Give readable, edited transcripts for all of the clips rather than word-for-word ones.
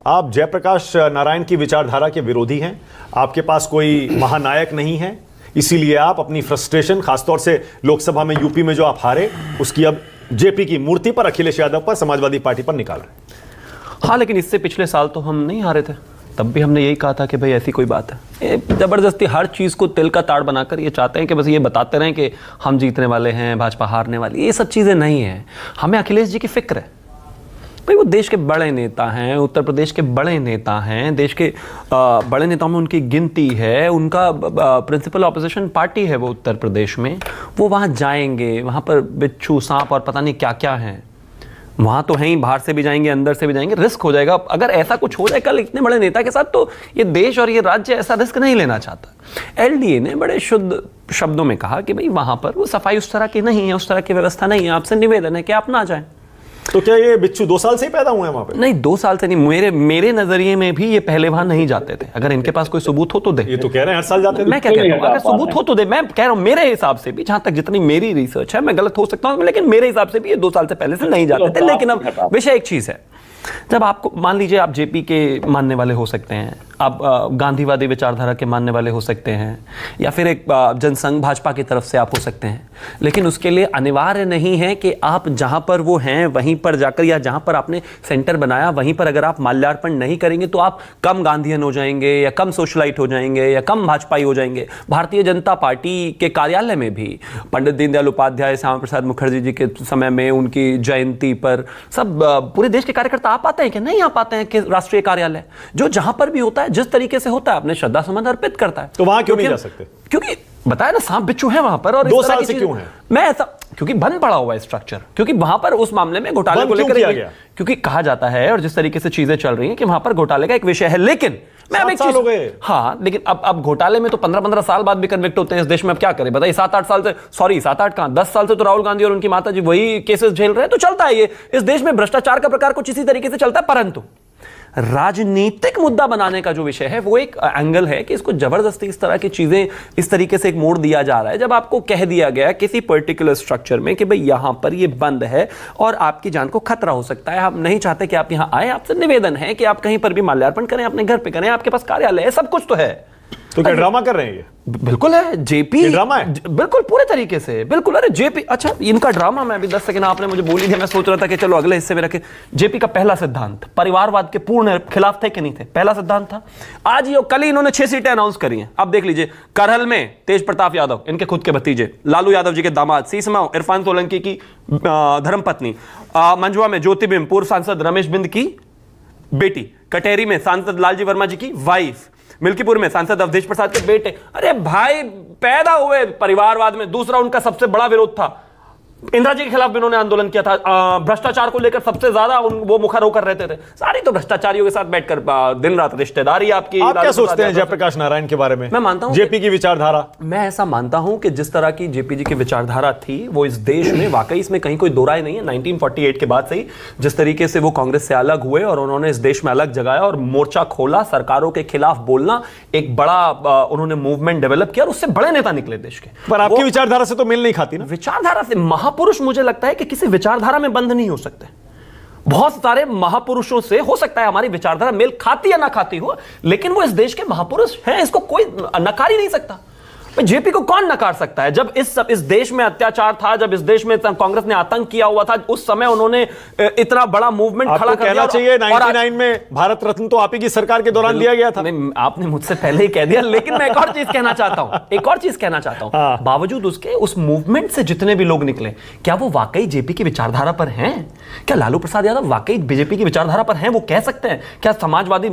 आप जयप्रकाश नारायण की विचारधारा के विरोधी हैं, आपके पास कोई महानायक नहीं है, इसीलिए आप अपनी फ्रस्ट्रेशन, खासतौर से लोकसभा में यूपी में जो आप हारे, उसकी अब जेपी की मूर्ति पर, अखिलेश यादव पर, समाजवादी पार्टी पर निकाल रहे हैं। हाँ, लेकिन इससे पिछले साल तो हम नहीं हारे थे, तब भी हमने यही कहा था कि भाई ऐसी कोई बात है। जबरदस्ती हर चीज़ को तिल का ताड़ बनाकर ये चाहते हैं कि बस ये बताते रहें कि हम जीतने वाले हैं, भाजपा हारने वाली। ये सब चीज़ें नहीं हैं। हमें अखिलेश जी की फिक्र है भाई, वो देश के बड़े नेता हैं, उत्तर प्रदेश के बड़े नेता हैं, देश के बड़े नेताओं में उनकी गिनती है, उनका प्रिंसिपल ऑपोजिशन पार्टी है वो उत्तर प्रदेश में। वो वहाँ जाएंगे, वहाँ पर बिच्छू, सांप और पता नहीं क्या क्या हैं, वहाँ तो हैं ही, बाहर से भी जाएंगे, अंदर से भी जाएंगे, रिस्क हो जाएगा। अगर ऐसा कुछ हो जाए कल इतने बड़े नेता के साथ, तो ये देश और ये राज्य ऐसा रिस्क नहीं लेना चाहता। एलडीए ने बड़े शुद्ध शब्दों में कहा कि भाई वहाँ पर वो सफाई उस तरह की नहीं है, उस तरह की व्यवस्था नहीं है, आपसे निवेदन है कि आप ना जाएं। तो क्या ये बिच्छू 2 साल से ही पैदा हुए हैं वहां पे? नहीं, 2 साल से नहीं, मेरे नजरिए में भी ये पहले वहां नहीं जाते थे। अगर इनके पास कोई सबूत हो तो दे। ये तो कह रहे हैं हर साल जाते थे। मैं क्या कहता हूँ, अगर सबूत हो तो दे। मैं कह रहा हूँ मेरे हिसाब से भी, जहां तक जितनी मेरी रिसर्च है, मैं गलत हो सकता हूँ, लेकिन मेरे हिसाब से भी ये 2 साल से पहले से नहीं जाते थे। लेकिन अब विषय एक चीज है, जब आपको मान लीजिए आप जेपी के मानने वाले हो सकते हैं, आप गांधीवादी विचारधारा के मानने वाले हो सकते हैं, या फिर एक जनसंघ भाजपा की तरफ से आप हो सकते हैं, लेकिन उसके लिए अनिवार्य नहीं है कि आप जहां पर वो हैं वहीं पर जाकर, या जहां पर आपने सेंटर बनाया वहीं पर अगर आप माल्यार्पण नहीं करेंगे तो आप कम गांधीयन हो जाएंगे, या कम सोशलाइट हो जाएंगे, या कम भाजपाई हो जाएंगे। भारतीय जनता पार्टी के कार्यालय में भी पंडित दीनदयाल उपाध्याय, श्यामा प्रसाद मुखर्जी जी के समय में उनकी जयंती पर सब पूरे देश के कार्यकर्ता आ पाते हैं कि नहीं आ पाते हैं कि राष्ट्रीय कार्यालय जो जहां पर भी होता है, जिस तरीके से होता है, अपने श्रद्धा सुमन अर्पित करता है। तो वहां क्यों नहीं जा सकते? क्योंकि बताया ना, सांप बिच्छू है वहां पर। और 2 साल से क्यों है? मैं ऐसा, क्योंकि बंद पड़ा हुआ है स्ट्रक्चर, क्योंकि वहां पर उस मामले में घोटाले को लेकर क्योंकि कहा जाता है, और जिस तरीके से चीजें चल रही हैं कि वहां पर घोटाले का एक विषय है। लेकिन मैं अब एक चीज हो गए, हाँ, लेकिन अब घोटाले में तो 15-15 साल बाद भी कन्विक्ट होते हैं इस देश में। अब क्या करें बताइए, 7-8 साल से, सॉरी 7-8 कहां, 10 साल से तो राहुल गांधी और उनकी माता जी वही केसेस झेल रहे हैं। तो चलता है ये, इस देश में भ्रष्टाचार का प्रकार कुछ इसी तरीके से चलता है। परंतु राजनीतिक मुद्दा बनाने का जो विषय है वो एक एंगल है कि इसको जबरदस्ती इस तरह की चीजें इस तरीके से एक मोड़ दिया जा रहा है। जब आपको कह दिया गया किसी पर्टिकुलर स्ट्रक्चर में कि भाई यहां पर ये बंद है और आपकी जान को खतरा हो सकता है, हम नहीं चाहते कि आप यहां आए, आपसे निवेदन है कि आप कहीं पर भी माल्यार्पण करें, अपने घर पे करें, आपके पास कार्यालय है, सब कुछ तो है। तो क्या ड्रामा कर रहे हैं ये? बिल्कुल है, जेपी ड्रामा है, बिल्कुल पूरे तरीके से, बिल्कुल। अरे जेपी, अच्छा इनका ड्रामा, मैं अभी 10 सेकंड आपने मुझे बोली थी, मैं सोच रहा था कि चलो अगले हिस्से में रखे। जेपी का पहला सिद्धांत परिवारवाद के पूर्ण खिलाफ थे कि नहीं थे? पहला सिद्धांत था। आज ये कल ही इन्होंने 6 सीटें अनाउंस करी हैं। अब देख लीजिए, करहल में तेज प्रताप यादव, इनके खुद के भतीजे, लालू यादव जी के दामाद, सीसमाओ इरफान सोलंकी की धर्मपत्नी, मंजुआ में ज्योतिबिंब पूर्व सांसद रमेश बिंद की बेटी, कटेरी में सांसद लालजी वर्मा जी की वाइफ, मिल्कीपुर में सांसद अवधेश प्रसाद के बेटे। अरे भाई, पैदा हुए परिवारवाद में। दूसरा उनका सबसे बड़ा विरोध था, इंदिरा जी के खिलाफ भी उन्होंने आंदोलन किया था, भ्रष्टाचार को लेकर सबसे ज्यादा वो मुखर होकर रहते थे। सारी तो भ्रष्टाचारियों के साथ बैठकर दिन रात रिश्तेदारी आपकी। आप क्या सोचते हैं जयप्रकाश नारायण के बारे में? मैं मानता हूं जेपी की विचारधारा, मैं ऐसा मानता हूं कि जिस तरह की जेपी जी की विचारधारा थी वो इस देश में वाकई, इसमें कहीं कोई दो राय नहीं है। 1948 के बाद से ही जिस तरीके से वो कांग्रेस से अलग हुए और उन्होंने इस देश में अलग जगाया और मोर्चा खोला, सरकारों के खिलाफ बोलना, एक बड़ा उन्होंने मूवमेंट डेवलप किया और उससे बड़े नेता निकले देश के। पर आपकी विचारधारा से तो मेल नहीं खाती ना? विचारधारा से महापुरुष मुझे लगता है कि किसी विचारधारा में बंद नहीं हो सकते। बहुत सारे महापुरुषों से हो सकता है हमारी विचारधारा मेल खाती या ना खाती हो, लेकिन वो इस देश के महापुरुष हैं, इसको कोई नकार ही नहीं सकता। जेपी को कौन नकार सकता है? जब इस देश में अत्याचार था, जब इस देश में कांग्रेस ने आतंक किया हुआ था, उस समय उन्होंने इतना बड़ा मूवमेंट खड़ा कर दिया। चाहिए 99 में भारत रत्न तो आप ही की सरकार के दौरान दिया गया था। आपने मुझसे पहले ही कह दिया, लेकिन मैं एक और चीज कहना चाहता हूं, बावजूद उसके उस मूवमेंट से जितने भी लोग निकले, क्या वो वाकई जेपी की विचारधारा पर हैं? क्या लालू प्रसाद यादव वाकई बीजेपी की विचारधारा पर हैं? वो कह सकते हैं क्या समाजवादी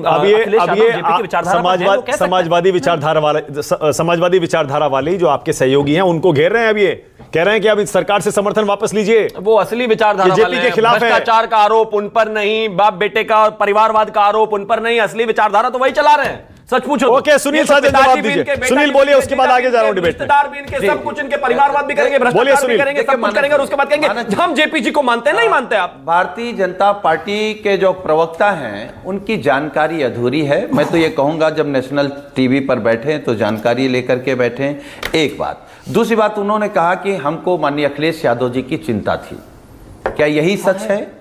समाजवादी विचारधारा वाले जो आपके सहयोगी हैं उनको घेर रहे हैं? अब ये कह रहे हैं कि अब इस सरकार से समर्थन वापस लीजिए। वो असली विचारधारा वाले के खिलाफ है। भ्रष्टाचार का आरोप उन पर नहीं, बाप बेटे का और परिवारवाद का आरोप उन पर नहीं, असली विचारधारा तो वही चला रहे हैं। सच पूछो। ओके, सुनील साहब जवाब दीजिए। सुनील बोलिए, उसके बाद आगे जा रहा हूं डिबेट में। रिश्तेदार भी इनके सब कुछ, इनके परिवारवाद भी करेंगे, भ्रष्टाचार भी करेंगे, सब कुछ करेंगे और उसके बाद कहेंगे हम जेपी जी को मानते हैं। नहीं मानते आप? भारतीय जनता पार्टी के जो प्रवक्ता हैं उनकी जानकारी अधूरी है। मैं तो ये कहूंगा जब नेशनल टीवी पर बैठे तो जानकारी लेकर के बैठे। एक बात। दूसरी बात, उन्होंने कहा कि हमको माननीय अखिलेश यादव जी की चिंता थी। क्या यही सच है?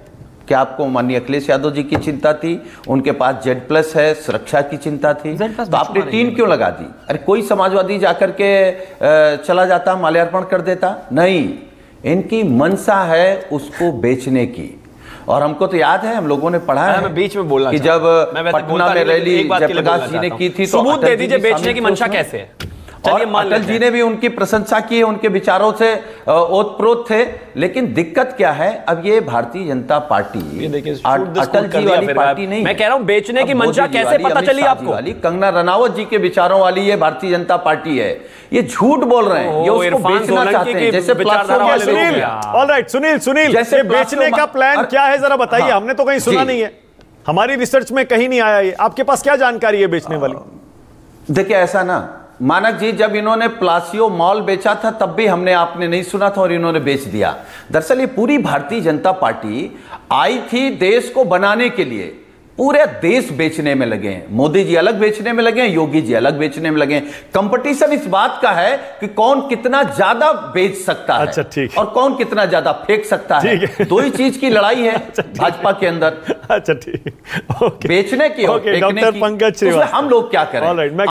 क्या आपको माननीय अखिलेश यादव जी की चिंता थी? उनके पास Z+ है, सुरक्षा की चिंता थी, तो आपने टीम क्यों लगा दी? अरे कोई समाजवादी जाकर के चला जाता, माल्यार्पण कर देता? नहीं, इनकी मंशा है उसको बेचने की। और हमको तो याद है, हम लोगों ने पढ़ा है, मैं बीच में बोलना कि जब पटना में रैली जयप्रकाश जी ने की थी, तो सबूत दे दीजिए बेचने की मंशा कैसे है। और अटल जी ने भी उनकी प्रशंसा की है, उनके विचारों से ओतप्रोत थे। लेकिन दिक्कत क्या है, अब ये भारतीय जनता पार्टी अटल जी वाली पार्टी नहीं, मैं कह रहा हूं बेचने की मंशा कैसे पता चली आपको? कंगना रनावत जी के विचारों वाली ये भारतीय जनता पार्टी है। ये झूठ बोल रहे हैं, ये उसको बेचना चाहते हैं, जैसे ऑलराइट सुनील, जैसे बेचने का प्लान क्या है जरा बताइए। हमने तो कहीं सुना नहीं है, हमारी रिसर्च में कहीं नहीं आया ये। आपके पास क्या जानकारी है बेचने वाली? देखिए ऐसा ना, मानक जी जब इन्होंने प्लासियो मॉल बेचा था तब भी आपने नहीं सुना था और इन्होंने बेच दिया। दरअसल ये पूरी भारतीय जनता पार्टी आई थी देश को बनाने के लिए, पूरे देश बेचने में लगे हैं। मोदी जी अलग बेचने में लगे हैं, योगी जी अलग बेचने में लगे हैं। कंपटीशन इस बात का है कि कौन कितना ज्यादा बेच सकता है, अच्छा, ठीक, और कौन कितना ज्यादा फेंक सकता है। दो ही चीज की लड़ाई है भाजपा के अंदर। अच्छा ठीक, बेचने की और फेंकने की। डॉक्टर पंकज श्रीवास्तव, हम लोग क्या करें?